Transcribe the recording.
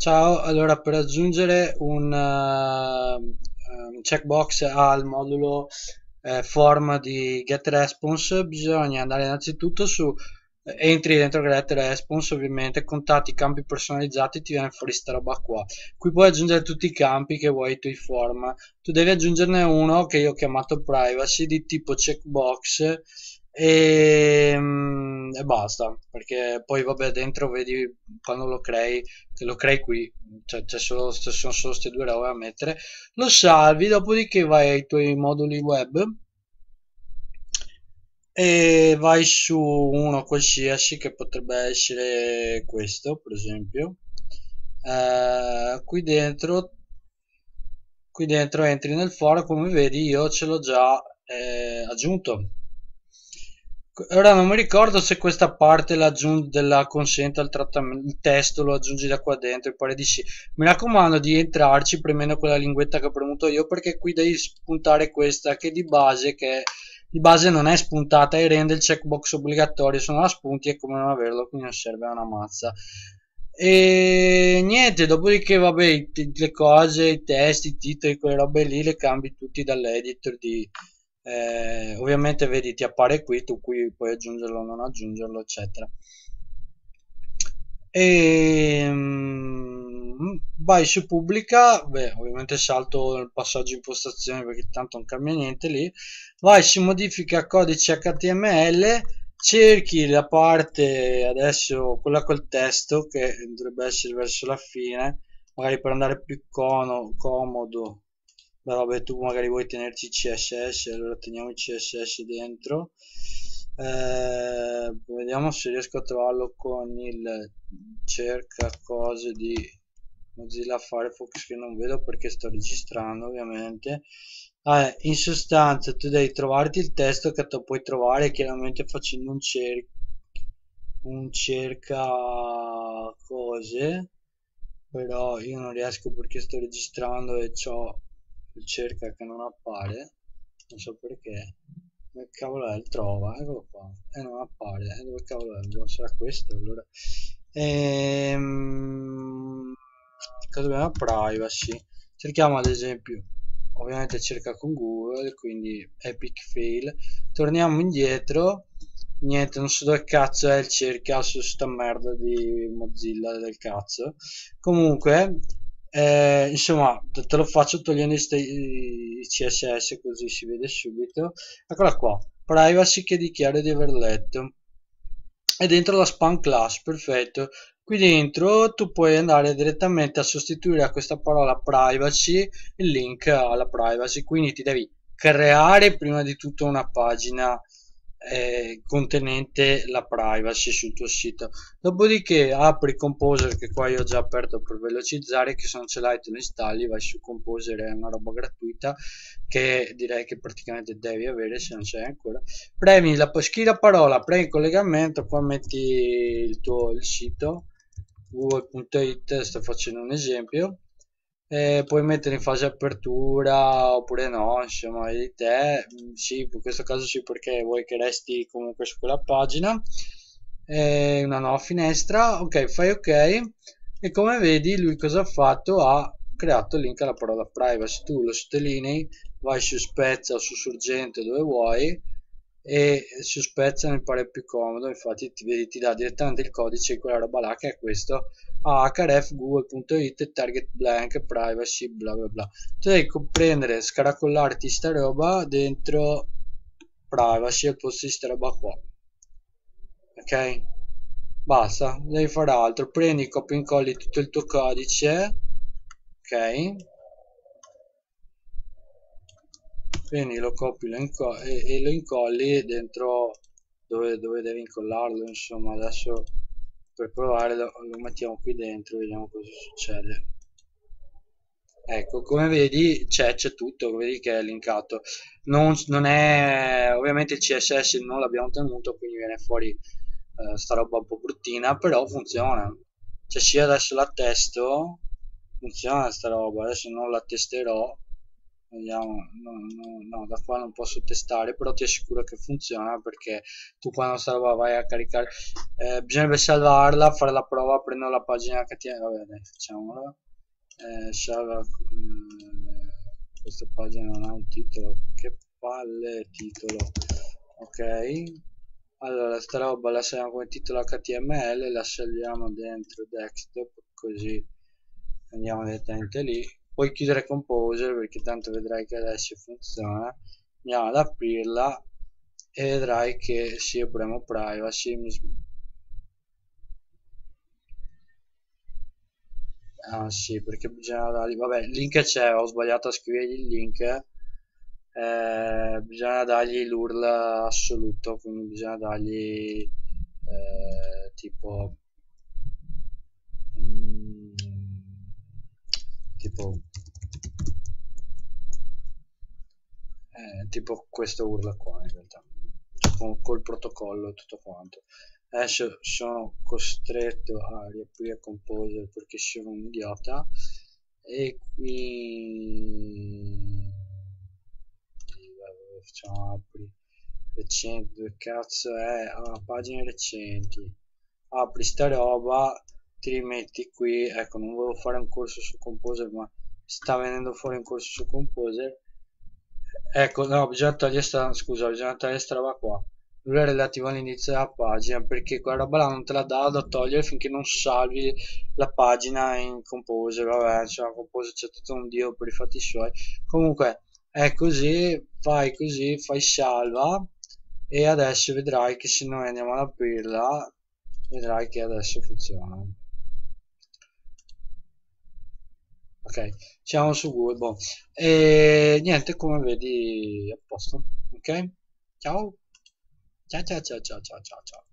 Ciao, allora per aggiungere un checkbox al modulo form di getResponse bisogna andare innanzitutto su entri dentro getResponse, ovviamente contatti campi personalizzati, ti viene fuori sta roba qua. Qui puoi aggiungere tutti i campi che vuoi ai tuoi form. Tu devi aggiungerne uno che io ho chiamato privacy di tipo checkbox e basta, perché poi vabbè dentro vedi quando lo crei, che lo crei qui, cioè ci sono solo queste due robe da mettere, lo salvi, dopodiché vai ai tuoi moduli web e vai su uno qualsiasi che potrebbe essere questo, per esempio. Qui dentro entri nel foro, come vedi io ce l'ho già aggiunto. Ora non mi ricordo se questa parte della consente al trattamento, il testo lo aggiungi da qua dentro, mi pare di sì. Mi raccomando di entrarci premendo quella linguetta che ho premuto io, perché qui devi spuntare questa che di base non è spuntata e rende il checkbox obbligatorio. Se non la spunti è come non averlo, quindi non serve a una mazza. E niente, dopodiché vabbè, le cose, i testi, i titoli, quelle robe lì le cambi tutti dall'editor di ovviamente vedi ti appare qui, tu qui puoi aggiungerlo o non aggiungerlo, eccetera. Vai su pubblica, beh, ovviamente salto il passaggio impostazioni perché tanto non cambia niente lì. Vai su modifica codice HTML, cerchi la parte adesso, quella col testo che dovrebbe essere verso la fine, magari per andare più comodo. Beh, vabbè, tu magari vuoi tenerci CSS, allora teniamo il CSS dentro. Vediamo se riesco a trovarlo con il cerca cose di Mozilla Firefox che non vedo perché sto registrando ovviamente. In sostanza tu devi trovarti il testo che tu puoi trovare chiaramente facendo un cerca cose, però io non riesco perché sto registrando e ho il cerca che non appare, non so perché. Dove cavolo è? Il trova, eccolo qua. E non appare. E dove cavolo è? Boh, sarà questo allora. Ehm... Cosa abbiamo? Privacy. Cerchiamo ad esempio, ovviamente cerca con Google, quindi epic fail. Torniamo indietro. Niente, non so dove cazzo è il cerca su sta merda di Mozilla del cazzo. Comunque, insomma, te lo faccio togliendo i CSS così si vede subito. Eccola qua, privacy che dichiaro di aver letto. E dentro la spam class, perfetto. Qui dentro tu puoi andare direttamente a sostituire a questa parola privacy il link alla privacy, quindi ti devi creare prima di tutto una pagina contenente la privacy sul tuo sito. Dopodiché apri Composer, che qua io ho già aperto per velocizzare, che se non ce l'hai te lo installi, vai su Composer, è una roba gratuita che direi che praticamente devi avere se non c'è ancora. Scrivi la parola, premi il collegamento, qua metti il sito google.it, sto facendo un esempio, puoi mettere in fase apertura oppure no, insomma, di te. Sì, in questo caso sì, perché vuoi che resti comunque su quella pagina. Una nuova finestra, ok, fai ok. E come vedi, lui cosa ha fatto? Ha creato il link alla parola privacy. Tu lo sottolinei, vai su Spezza o su Sorgente dove vuoi e su Spezia mi pare più comodo, infatti vedi, ti dà direttamente il codice di quella roba là che è questo href google.it target blank privacy bla bla bla. Tu devi comprendere, scaracollarti sta roba dentro privacy al posto di sta roba qua, ok? Basta, non devi fare altro, prendi, copia e incolli tutto il tuo codice, ok? Quindi lo copi e lo incolli dentro dove devi incollarlo, insomma, adesso per provare lo mettiamo qui dentro, vediamo cosa succede. Ecco, come vedi c'è tutto, vedi che è linkato. Non è, ovviamente il CSS non l'abbiamo tenuto, quindi viene fuori sta roba un po' bruttina, però funziona. Cioè sia adesso la testo, funziona sta roba, adesso non la testerò, Vediamo, no, da qua non posso testare, però ti assicuro che funziona perché tu quando sta roba vai a caricare, bisognerebbe salvarla, fare la prova, prendo la pagina HTML, vabbè dai, facciamola, salva, questa pagina non ha un titolo, che palle titolo, ok, allora sta roba la salviamo come titolo HTML, la salviamo dentro desktop, così andiamo direttamente lì, puoi chiudere Composer perché tanto vedrai che adesso funziona, andiamo ad aprirla e vedrai che se io premo privacy ah sì, perché bisogna dargli, vabbè, il link c'è, ho sbagliato a scrivergli il link, bisogna dargli l'URL assoluto, quindi bisogna dargli tipo mm, tipo tipo questo URL qua in realtà, col protocollo e tutto quanto. Adesso sono costretto a riaprire Composer perché sono un idiota e qui facciamo apri recenti, dove cazzo è? Ah, pagine recenti, apri sta roba, ti rimetti qui, ecco non volevo fare un corso su Composer ma sta venendo fuori un corso su Composer. Ecco, no, bisogna togliere sta, scusa, bisogna togliere sta roba qua. Lui è relativo all'inizio della pagina, perché quella roba là non te la dà da togliere finché non salvi la pagina in Composer, vabbè, insomma, Composer c'è tutto un dio per i fatti suoi. Comunque, è così, fai salva, e adesso vedrai che se noi andiamo ad aprirla, vedrai che adesso funziona. Ok, siamo su Google, boh. E niente, come vedi, a posto. Ok? Ciao. Ciao ciao ciao ciao ciao ciao ciao.